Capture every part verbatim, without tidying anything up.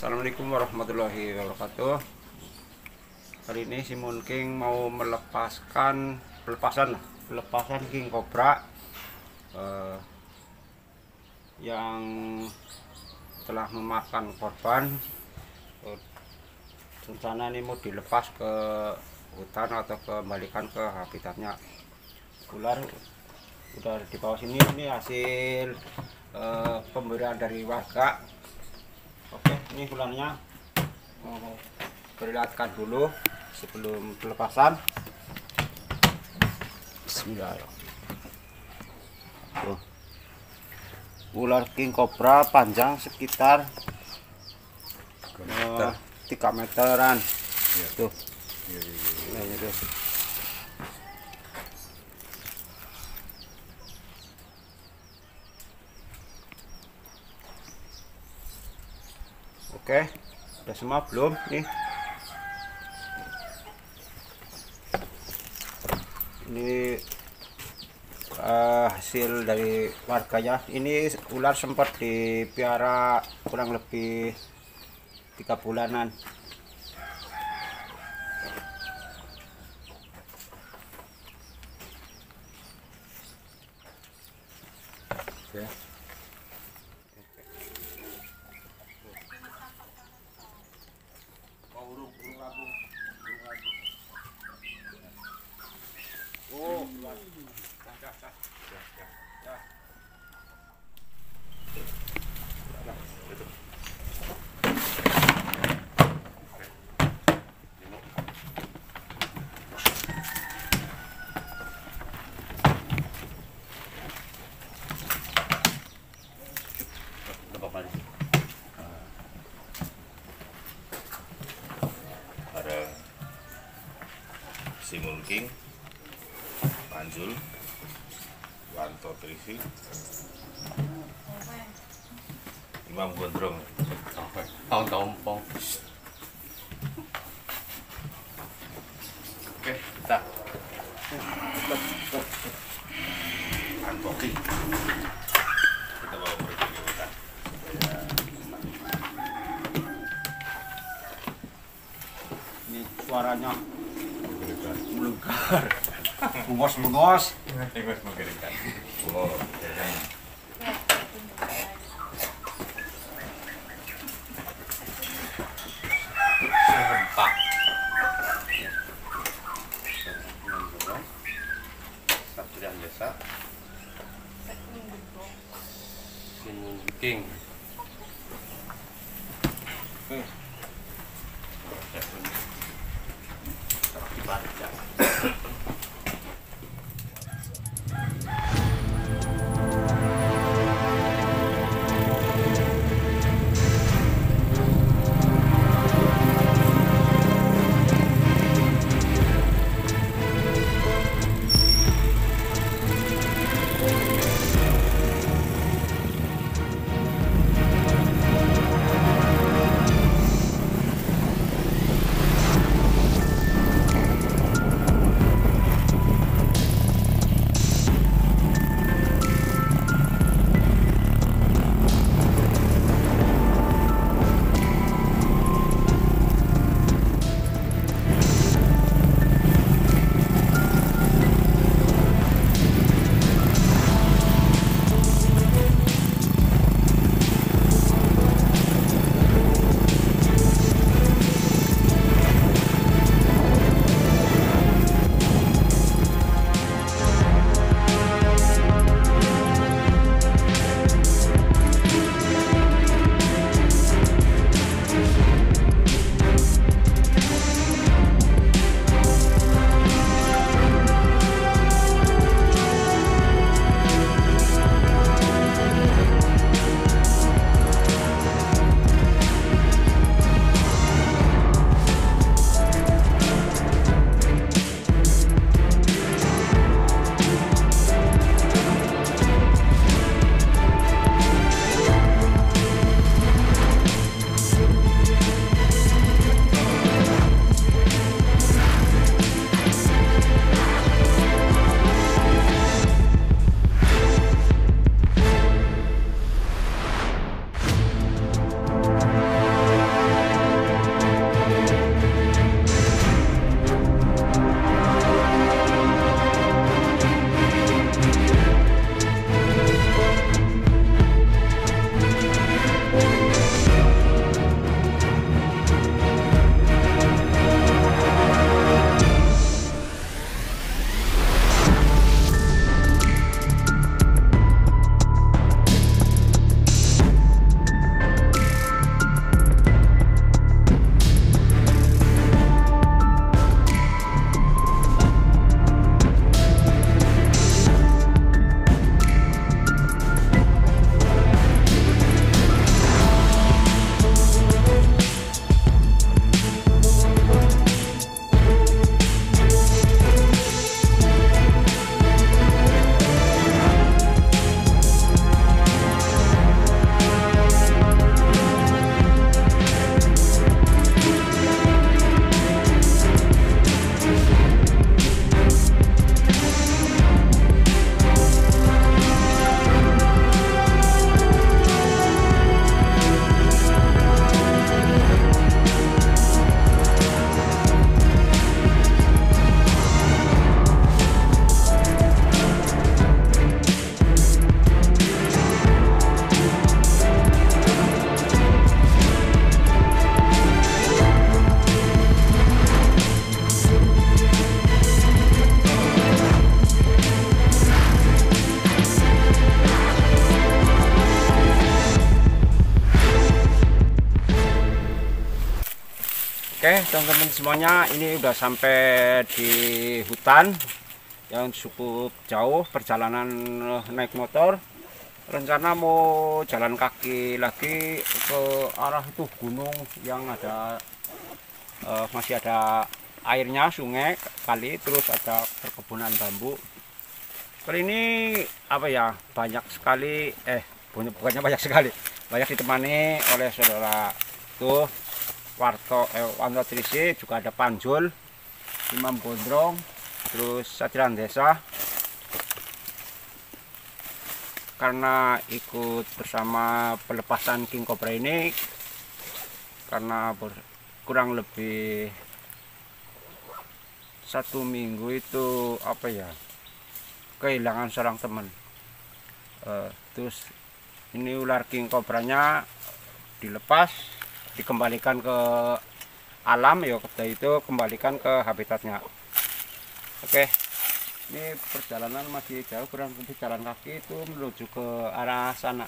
Assalamualaikum warahmatullahi wabarakatuh. Hari ini si Moon King mau melepaskan pelepasan pelepasan king cobra eh, yang telah memakan korban. Eh, rencana ini mau dilepas ke hutan atau kembalikan ke habitatnya. Ular udah di bawah sini, ini hasil eh, pemberian dari warga. Oke, ini ularnya mau perlihatkan dulu sebelum pelepasan. Bismillahirrahmanirrahim. Tuh. Ular king cobra panjang sekitar uh, tiga meteran. Ya. Tuh. Ya, ya, ya. Nah, itu. Oke, udah semua belum nih? Ini uh, hasil dari warganya. Ini ular sempat dipiara kurang lebih tiga bulanan. Ya. Oh, dah, dah, dah. Ya, ya. Dah, tutup. Ada si Moon King, Panjul, Wanto Trisi, Imam Gondrong, tahun tompong. Oke, kita unboxing. Kita bawa pergi ke hutan. Ini suaranya melegar. Bungos-bungos. Ini mengerikan. Wow, keren. Serempak. Sabjiran desa. Si Moon King. Oke. Oke teman-teman semuanya, ini udah sampai di hutan yang cukup jauh perjalanan naik motor. Rencana mau jalan kaki lagi ke arah itu gunung yang ada uh, masih ada airnya, sungai kali, terus ada perkebunan bambu. Kali ini apa ya, banyak sekali eh bukannya banyak sekali banyak ditemani oleh saudara tuh Warto eh, Wanto Trisi, juga ada Panjul, Imam Gondrong, terus Satrian Desa. Karena ikut bersama pelepasan King Cobra ini, karena kurang lebih satu minggu itu apa ya, kehilangan seorang teman. Uh, terus ini ular King Cobra-nya dilepas, dikembalikan ke alam ya, itu kembalikan ke habitatnya. Oke, ini perjalanan masih jauh, kurang lebih jalan kaki itu menuju ke arah sana.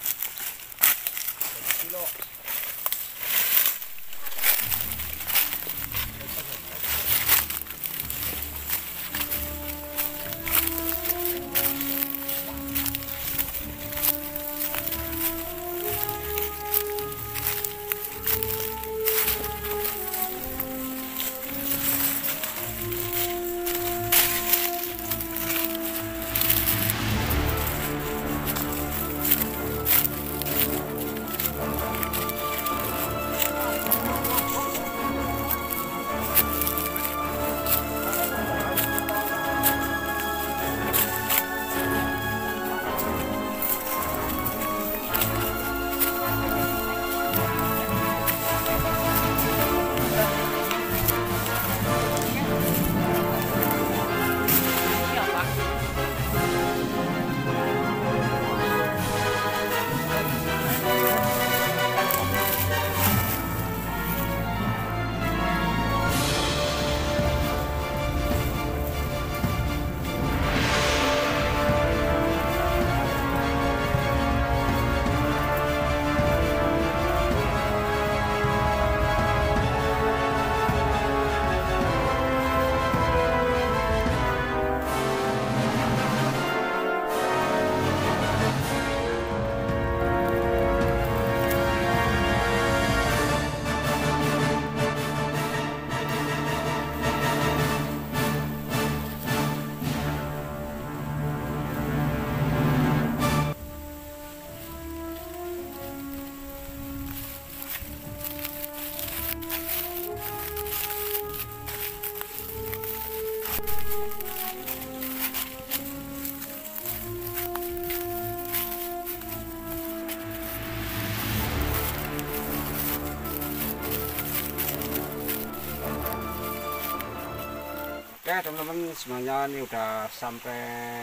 Oke teman-teman semuanya, ini udah sampai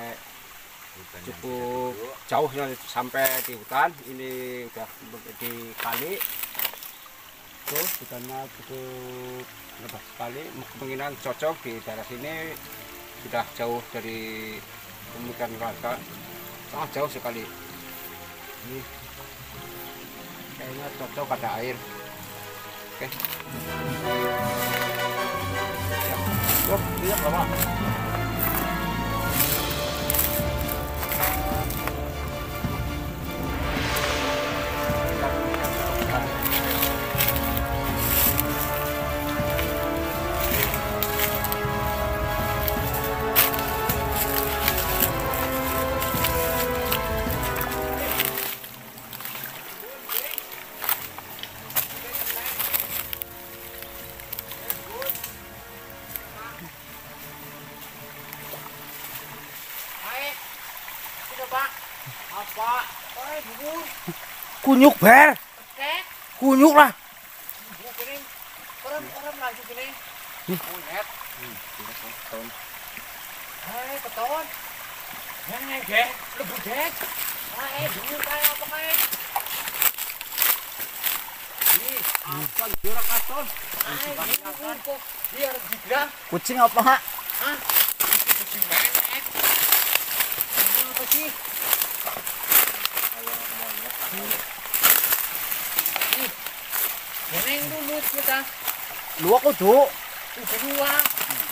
cukup jauh ya, sampai di hutan. Ini udah di kali tuh, hutannya cukup lebat sekali, kemungkinan cocok di daerah sini. Sudah jauh dari pemukiman warga, sangat jauh sekali. Ini kayaknya cocok ada air. Oke, yuk lihat bapak. Kunyuk ber, kunyuk lah. Orang-orang laju gini. Kunyet. Hai, beton. Yang ngegek, lebih gek. Hai, dulu kayak apa kayak? Ih, apa jurak katon? Hai, ini kok biar digerang. Kucing apa hak? Hah? Kucing menek. Ini apa sih? Ayo monyet. Nih, yang rumut kita. luwak kudu. Kudu luwak.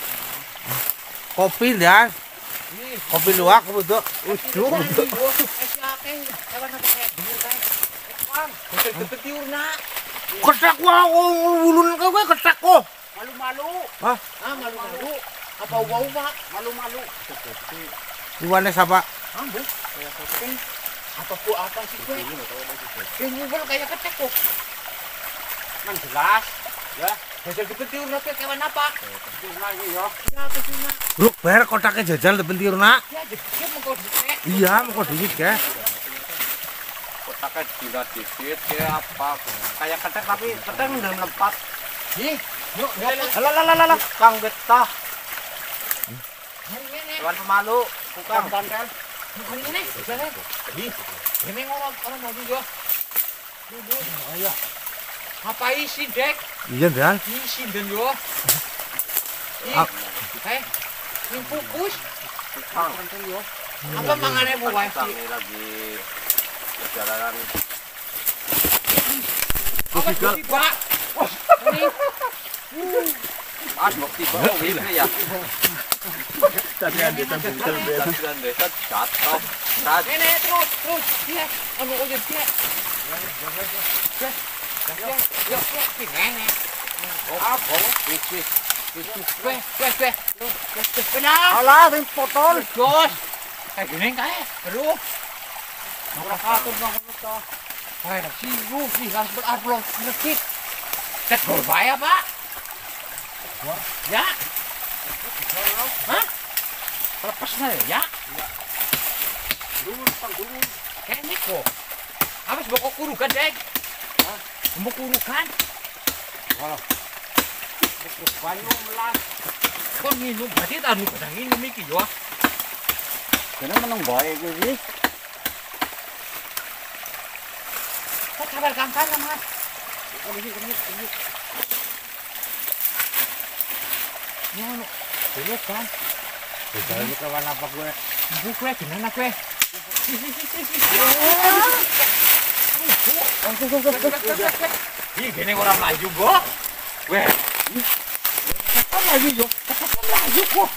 Kopi ya. Kopi luwak kudu. Udu. Es akeh. Ewan apa kayak dulu kae. Bang, betul-betul diurna. Ketek wae ulun kowe ketek kok. Malu-malu. Hah? Ah, malu-malu. Apa wau, Pak? Malu-malu. Iwane siapa? Ambil. Apa bu apa sih gue? Yang ngubel kayak ketek kok. Kan jelas. Ya, jajal dipetir nanti kewan apa? Petirna ini ya. Ya, petirna. Bro, bayar kotaknya jajal pentirna. Ya, dia mau dicek. Iya, mau dikit ya. Kotaknya dina dikit kayak apa? Kayak ketek tapi ketek udah melempat. Ih, yuk, yuk. Lalalala, Kang Getah. Ini, ini. Hewan pemalu, bukan kan? Ini, ini. Jalan. Ih, ini orang orang mau juga. Ayo. Apa isi dek? Iya, Dan. Isi dan yo. Ih, eh, ini fokus. Kang, Apa mangannya bu Kang Wasi? ini lagi perjalanan. Apa sih pak? Ini. Ah, mau tiba mau ini ya. Tadi ada tampil Tadi desa jatuh. Tat. Ini terus terus dia, anu aja dia. Ya, ya, ya, ya, ini. Apa? Wis wis. Weh, weh, weh. Benar. Alah, ini potol. Jos. Kayak gini kayak. Aduh. Ora katur nang kono to. Kayak sih lu sih harus berupload sedikit. Tek berbahaya, Pak. Ya. Hah? Lepas na ya? Dulu, Kang, dulu. Kayaknya kok. Habis bawa kurukan, Dek. Hah? Mau kurukan? Wah. Terus banyu melas. Kon minum berarti tadi kadang minum iki yo. Kena menang bae iki sih. Kok kabar kankan Mas? Ini ini ini. Ya anu. Terus kan. Ini kawan apa gue? Bu kue gimana kue? Ih, gini orang maju, Bo. Weh. Apa lagi, yo? Apa lagi kok?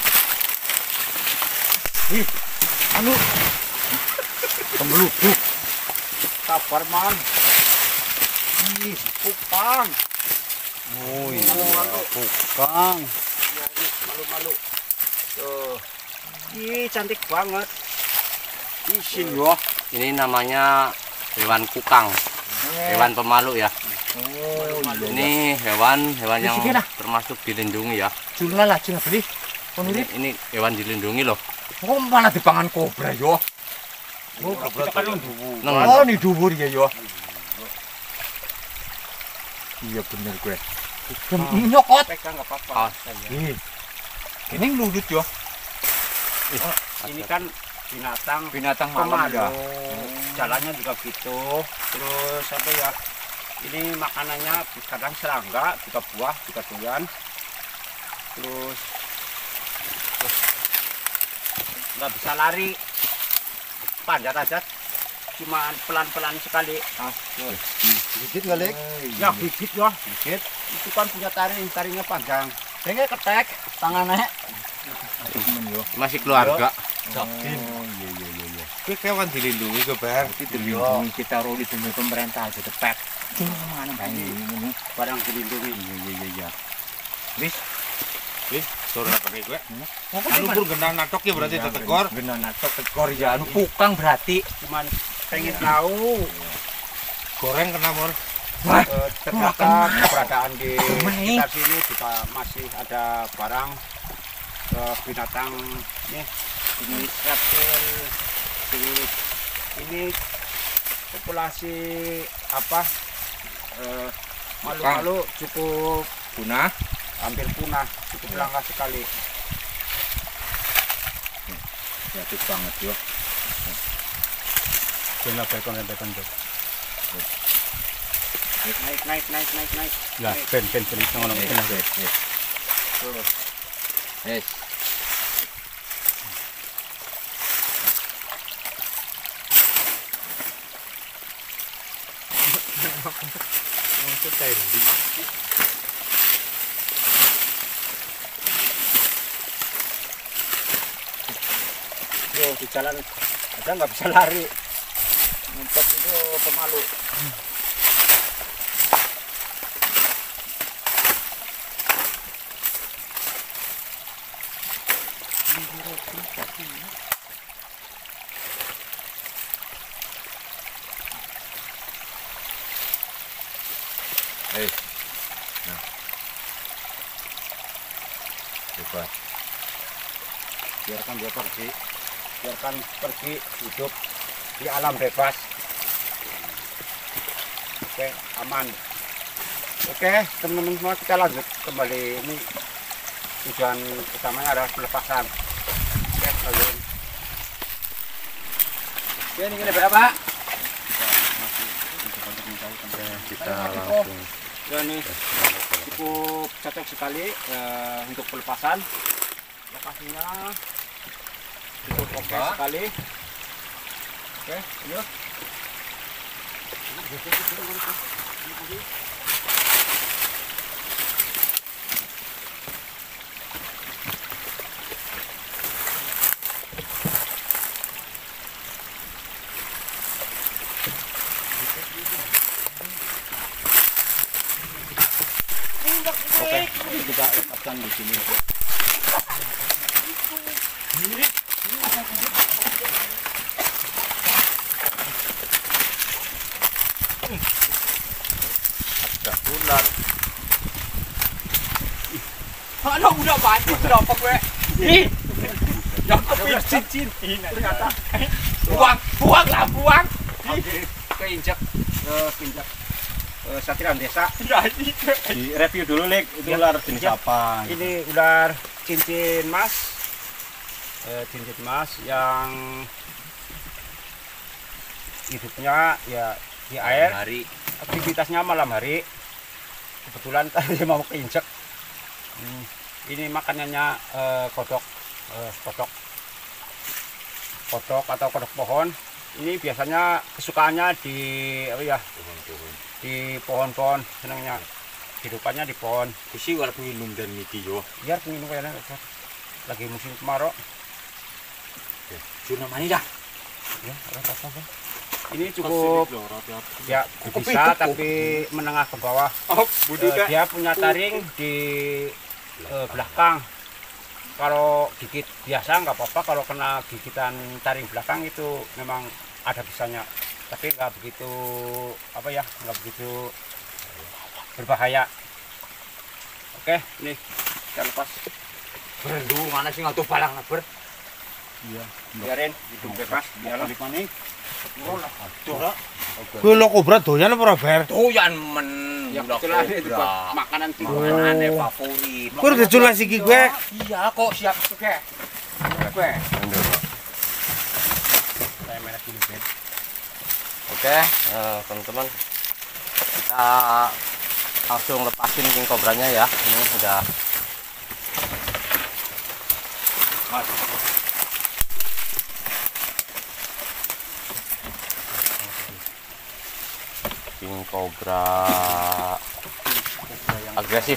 Ih, anu Kemeluduk. Sabar, Man. Ih, kupang. Oh Malu-malu. Bukang. Ya, ini malu-malu. Tuh. Ih, cantik banget. Isin yo. Ini namanya hewan kukang, hewan pemalu ya. Oh, Ini hewan hewan yang Bisikin ah. termasuk dilindungi ya. Jula lah, cina beli. Ini, Penulis, ini hewan dilindungi loh. kok malah dipangan kobra yo? Oh, kita kan Neng, Oh, ini dubur ya yo. Iya bener gue. Nyokot. Pegang nggak apa-apa. Ah. Ih. Ini ngeludut yo. Ini kan binatang Binatang malam pemalu. ya. Jalannya juga gitu. Terus apa ya? Ini makanannya kadang serangga, juga buah, juga durian. Terus terus nggak bisa lari, panjat aja, cuma pelan-pelan sekali. Ah, Dikit kali. ya gigit ya, gigit. Itu kan punya taring, taringnya panjang. Kayaknya ketek tangannya. masih keluarga. Oh iya iya iya iya. Kuwi kewan dilindungi ke Bar. Dilindungi kita roh dilindungi pemerintah aja tepek. Cuma mana banyak ini. Barang dilindungi. Iya iya iya iya. Wis. Wis, sore apa nih gue? Apa Anu pur genang natok ya berarti tetekor. Genah natok tekor ya anu pukang berarti. Cuman pengen tahu Goreng kena mor. Wah, eh, ternyata keberadaan di Ini. sekitar sini juga masih ada barang eh, binatang nih, jenis reptil, jenis ini populasi apa eh, malu-malu cukup Punah. hampir punah, cukup langka sekali. Kreatif banget yo. Jangan bekon bekon dok. Naik naik naik naik naik. Lah, ben ben ben ngono ngono. Terus. Yes. itu di jalan aja nggak bisa lari. Ngumpet itu pemalu. Eh, nah, coba. Biarkan dia pergi, biarkan pergi hidup di alam bebas. Oke, aman. Oke, teman-teman semua, kita lanjut kembali. Ini tujuan utamanya adalah pelepasan. Oke, lanjut. Oke, ini gini berapa? Kita langsung Ya, ini cukup cocok sekali eh, untuk pelepasan. Lokasinya cukup oke sekali. Oke, ini. Oke, kita lepaskan di sini. ada ular. Ano udah banyak berapa gue? Ih, yang kepil cincin. Ternyata Buang, buang lah, buang. keinjak, eh, keinjak eh, satiran desa. Di review dulu, Lik. Itu Ya, ular jenis ya. apa? Ini ular cincin emas, eh, cincin emas yang hidupnya ya di air, Hari aktivitasnya malam hari. Kebetulan tadi mau keinjak. Hmm, ini makanannya eh, kodok, eh, kodok, kodok atau kodok pohon. Ini biasanya kesukaannya di apa ya? Di pohon-pohon, senangnya hidupannya di pohon. Isi wala pengilum dan miti yo. Biar pengen kayaknya lagi musim kemarau. Cuma mana dah? Ya, apa-apa. Ini cukup ya bisa tapi menengah ke bawah. Oh, Eh, dia punya taring di eh, belakang. Kalau gigit biasa nggak apa-apa, kalau kena gigitan taring belakang itu memang ada bisanya. Tapi nggak begitu apa ya, nggak begitu berbahaya. Oke, nih kita lepas. Berendu mana sih ngatu palang ber? Iya. Biarin hidup bebas. Biarlah. Balik mana? Kuwi lo kobra doyan apa ora, Ber? Doyan men. Ya udah kebetulan itu kobra. buat makanan tidur. Makanannya favorit. Kuwi udah diculas iki gue. Iya kok siap oke. Oke. Saya merah dulu, Ben. Oke, eh, teman-teman, kita langsung lepasin king kobranya ya. Ini udah king kobra agresif.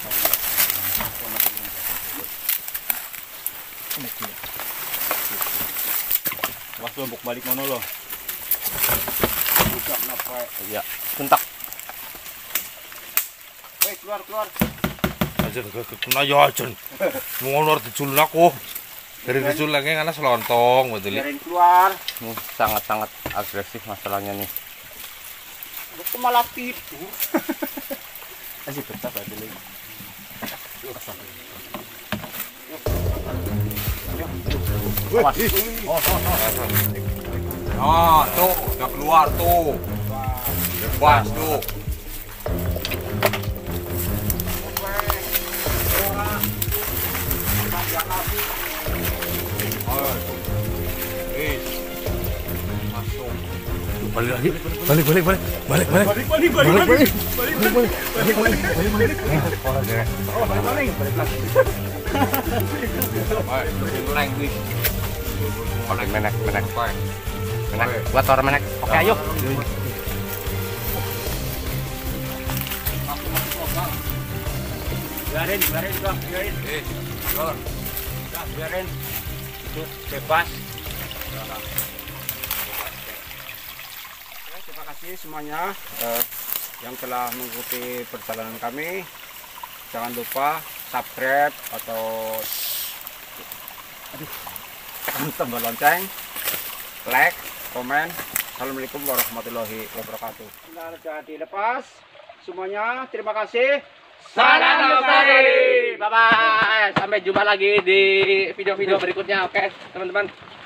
Mas lombok balik mana lo? Buka napa. Ya, bentak. Woi, keluar keluar. Aja kena ya aja. Ngono ora diculun aku. Dari diculun lagi karena selontong betul. Biarin keluar. Ini sangat-sangat agresif masalahnya nih. Itu malah tidur. Masih bentar aja lagi. Oh, tuh udah keluar tuh. Bebas tuh. Masuk. Balik lagi. Balik balik balik. Balik balik. Balik balik balik. Balik balik. Balik balik. Balik balik. Balik balik. Oh, balik balik. Balik lagi. Leng wih. Menek, menek, menek. Menek, buat orang menek. Oke, ayo. Biarin, biarin juga, biarin. Eh, Lor. Udah, biarin. Itu bebas. Semarang. Oke, terima kasih semuanya eh, yang telah mengikuti perjalanan kami. Jangan lupa subscribe atau aduh, tekan tombol lonceng, like, komen. Assalamualaikum warahmatullahi wabarakatuh. Benar jadi lepas semuanya. Terima kasih. Salam lestari. Bye bye. Sampai jumpa lagi di video-video berikutnya. Oke, teman-teman.